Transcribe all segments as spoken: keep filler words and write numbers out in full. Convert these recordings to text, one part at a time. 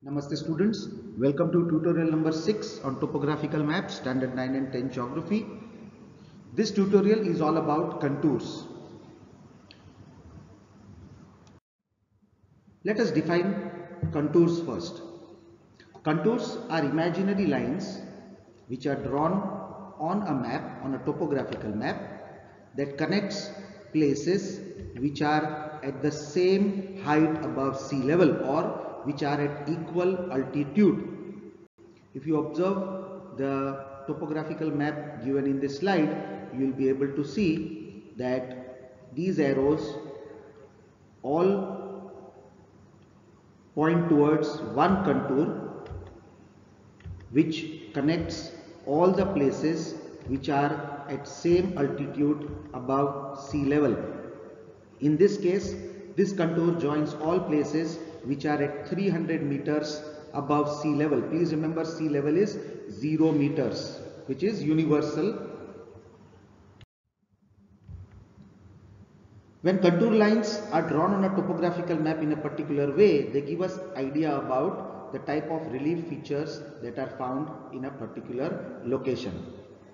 Namaste students, welcome to tutorial number six on topographical maps, standard nine and ten geography. This tutorial is all about contours. Let us define contours first. Contours are imaginary lines which are drawn on a map, on a topographical map that connects places which are at the same height above sea level or which are at equal altitude. If you observe the topographical map given in this slide, you will be able to see that these arrows all point towards one contour which connects all the places which are at same altitude above sea level. In this case, this contour joins all places which are at three hundred meters above sea level. Please remember, sea level is zero meters, which is universal. When contour lines are drawn on a topographical map in a particular way, they give us idea about the type of relief features that are found in a particular location.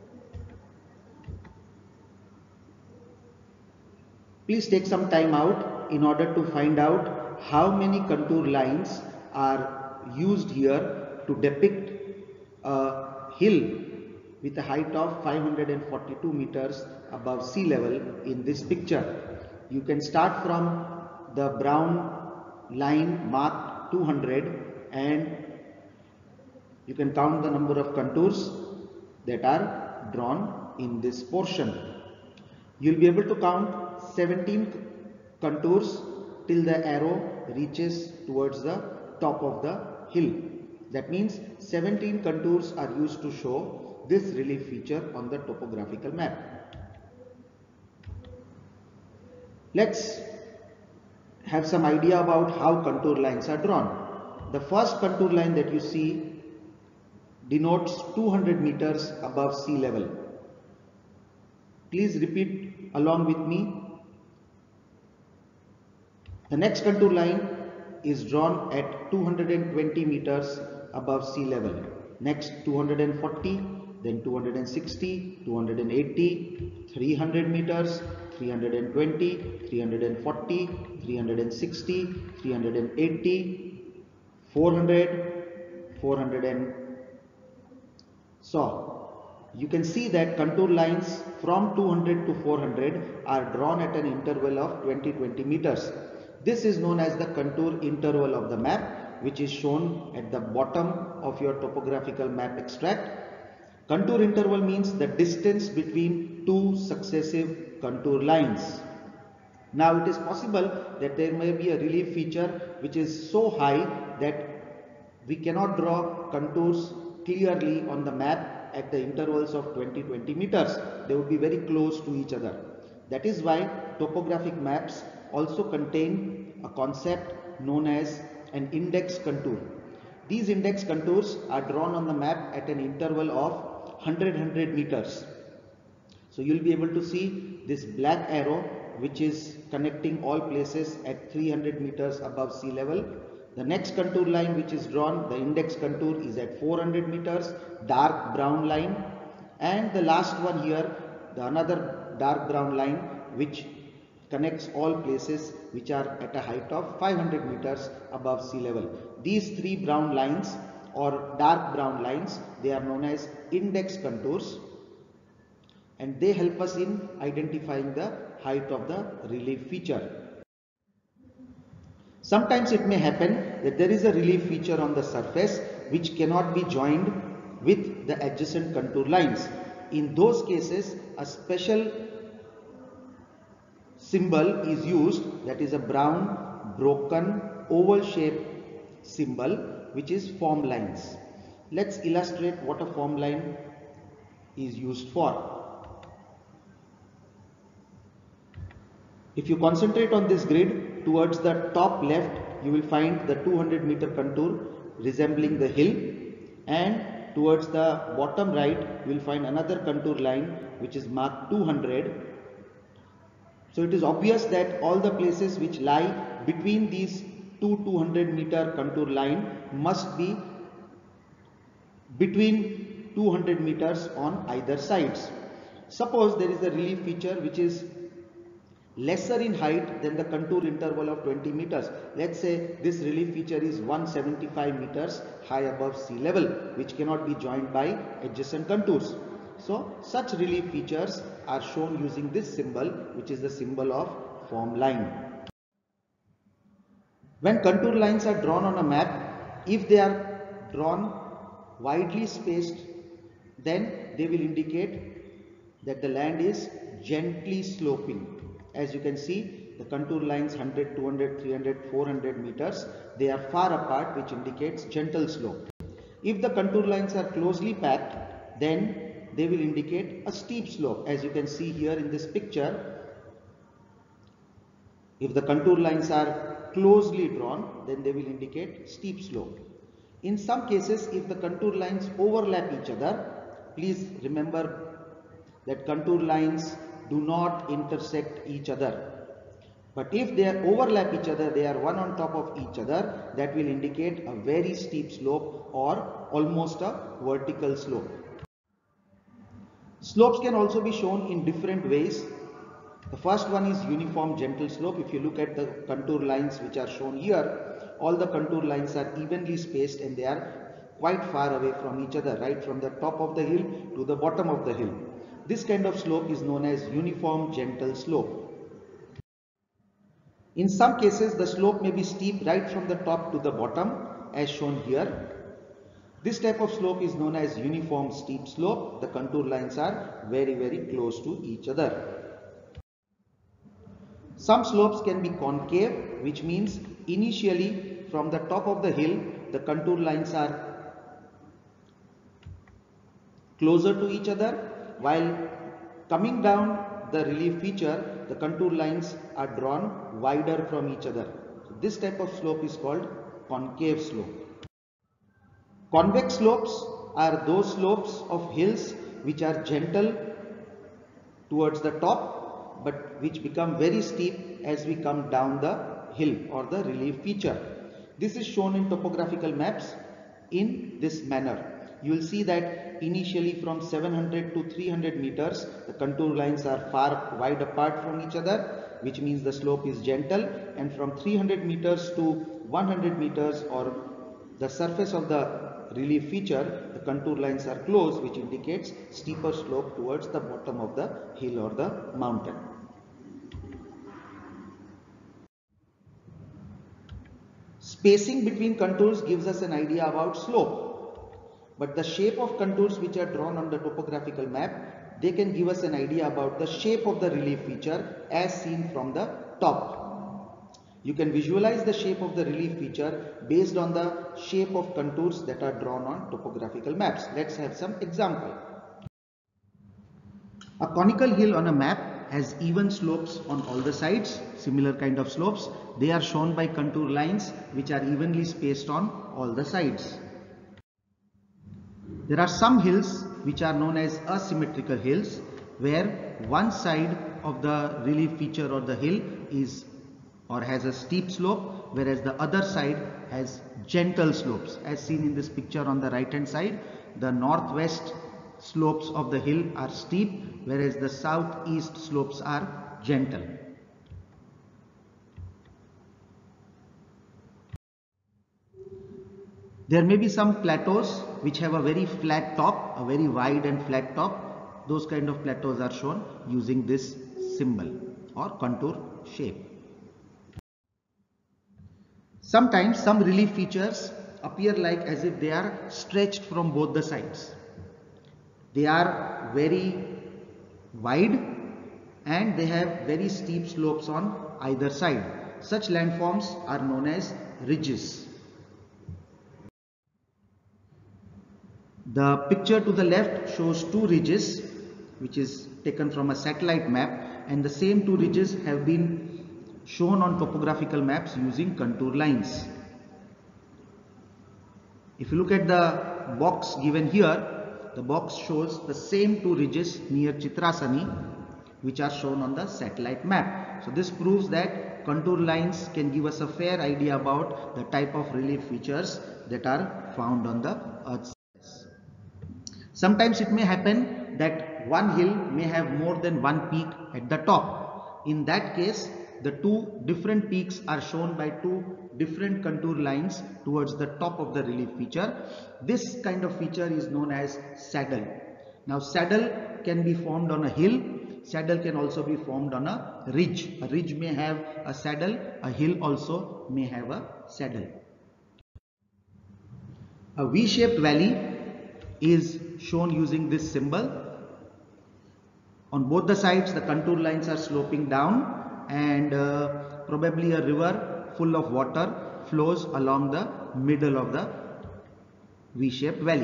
Please take some time out in order to find out how many contour lines are used here to depict a hill with a height of five hundred forty-two meters above sea level in this picture. You can start from the brown line marked two hundred and you can count the number of contours that are drawn in this portion. You will be able to count seventeen contours till the arrow reaches towards the top of the hill. That means seventeen contours are used to show this relief feature on the topographical map. Let's have some idea about how contour lines are drawn. The first contour line that you see denotes two hundred meters above sea level. Please repeat along with me. The next contour line is drawn at two hundred twenty meters above sea level. Next two hundred forty, then two hundred sixty, two hundred eighty, three hundred meters, three hundred twenty, three hundred forty, three hundred sixty, three hundred eighty, four hundred, four hundred and so. You can see that contour lines from two hundred to four hundred are drawn at an interval of twenty to twenty meters. This is known as the contour interval of the map, which is shown at the bottom of your topographical map extract. Contour interval means the distance between two successive contour lines. Now it is possible that there may be a relief feature which is so high that we cannot draw contours clearly on the map at the intervals of twenty to twenty meters. They would be very close to each other. That is why topographic maps also contain a concept known as an index contour. These index contours are drawn on the map at an interval of one hundred, one hundred meters. So you will be able to see this black arrow which is connecting all places at three hundred meters above sea level. The next contour line which is drawn, the index contour, is at four hundred meters, dark brown line, and the last one here, the another dark brown line which connects all places which are at a height of five hundred meters above sea level. These three brown lines or dark brown lines, they are known as index contours, and they help us in identifying the height of the relief feature. Sometimes it may happen that there is a relief feature on the surface which cannot be joined with the adjacent contour lines. In those cases, a special symbol is used, that is a brown broken oval shaped symbol which is form lines. Let's illustrate what a form line is used for. If you concentrate on this grid, towards the top left you will find the two hundred meter contour resembling the hill, and towards the bottom right you will find another contour line which is marked two hundred. So it is obvious that all the places which lie between these to two hundred meter contour line must be between two hundred meters on either sides. Suppose there is a relief feature which is lesser in height than the contour interval of twenty meters. Let's say this relief feature is one hundred seventy-five meters high above sea level, which cannot be joined by adjacent contours. So such relief features are shown using this symbol, which is the symbol of form line. When contour lines are drawn on a map, if they are drawn widely spaced, then they will indicate that the land is gently sloping. As you can see, the contour lines one hundred, two hundred, three hundred, four hundred meters, they are far apart, which indicates gentle slope. If the contour lines are closely packed, then they will indicate a steep slope. As you can see here in this picture, if the contour lines are closely drawn, then they will indicate steep slope. In some cases, if the contour lines overlap each other, please remember that contour lines do not intersect each other. But if they are overlap each other, they are one on top of each other, that will indicate a very steep slope or almost a vertical slope. Slopes can also be shown in different ways. The first one is uniform gentle slope. If you look at the contour lines which are shown here, all the contour lines are evenly spaced and they are quite far away from each other, right from the top of the hill to the bottom of the hill. This kind of slope is known as uniform gentle slope. In some cases, the slope may be steep right from the top to the bottom, as shown here. This type of slope is known as uniform steep slope. The contour lines are very very close to each other. Some slopes can be concave, which means initially from the top of the hill, the contour lines are closer to each other, while coming down the relief feature, the contour lines are drawn wider from each other. So this type of slope is called concave slope. Convex slopes are those slopes of hills which are gentle towards the top, but which become very steep as we come down the hill or the relief feature. This is shown in topographical maps in this manner. You will see that initially from seven hundred to three hundred meters, the contour lines are far wide apart from each other, which means the slope is gentle, and from three hundred meters to one hundred meters or the surface of the relief feature, the contour lines are close, which indicates steeper slope towards the bottom of the hill or the mountain. Spacing between contours gives us an idea about slope, but the shape of contours which are drawn on the topographical map, they can give us an idea about the shape of the relief feature as seen from the top. You can visualize the shape of the relief feature based on the shape of contours that are drawn on topographical maps. Let's have some example. A conical hill on a map has even slopes on all the sides, similar kind of slopes. They are shown by contour lines which are evenly spaced on all the sides. There are some hills which are known as asymmetrical hills, where one side of the relief feature or the hill is or has a steep slope, whereas the other side has gentle slopes. As seen in this picture on the right hand side, the northwest slopes of the hill are steep, whereas the southeast slopes are gentle. There may be some plateaus which have a very flat top, a very wide and flat top. Those kind of plateaus are shown using this symbol or contour shape. Sometimes some relief features appear like as if they are stretched from both the sides. They are very wide and they have very steep slopes on either side. Such landforms are known as ridges. The picture to the left shows two ridges which is taken from a satellite map, and the same two ridges have been shown on topographical maps using contour lines. If you look at the box given here, the box shows the same two ridges near Chitrasani which are shown on the satellite map. So this proves that contour lines can give us a fair idea about the type of relief features that are found on the Earth's surface. Sometimes it may happen that one hill may have more than one peak at the top. In that case, the two different peaks are shown by two different contour lines towards the top of the relief feature. This kind of feature is known as saddle. Now, saddle can be formed on a hill. Saddle can also be formed on a ridge. A ridge may have a saddle. A hill also may have a saddle. A V-shaped valley is shown using this symbol. On both the sides, the contour lines are sloping down, and uh, probably a river full of water flows along the middle of the V-shaped valley.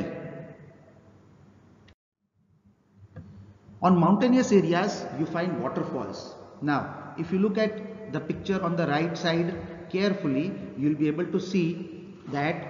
On mountainous areas, you find waterfalls. Now, if you look at the picture on the right side carefully, you will be able to see that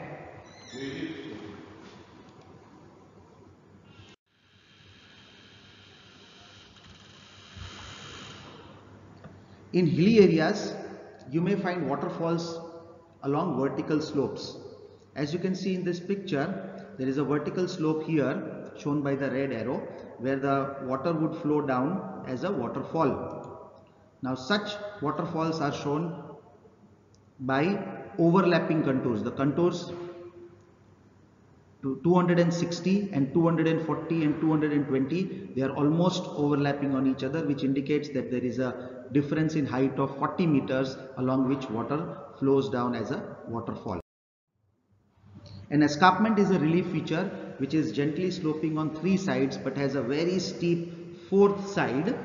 in hilly areas, you may find waterfalls along vertical slopes. As you can see in this picture, there is a vertical slope here shown by the red arrow where the water would flow down as a waterfall. Now, such waterfalls are shown by overlapping contours. The contours to two hundred sixty and two hundred forty and two hundred twenty, they are almost overlapping on each other, which indicates that there is a difference in height of forty meters along which water flows down as a waterfall. An escarpment is a relief feature which is gently sloping on three sides but has a very steep fourth side,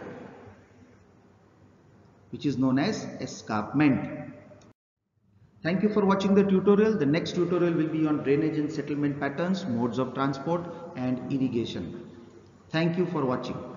which is known as escarpment. Thank you for watching the tutorial. The next tutorial will be on drainage and settlement patterns, modes of transport and irrigation. Thank you for watching.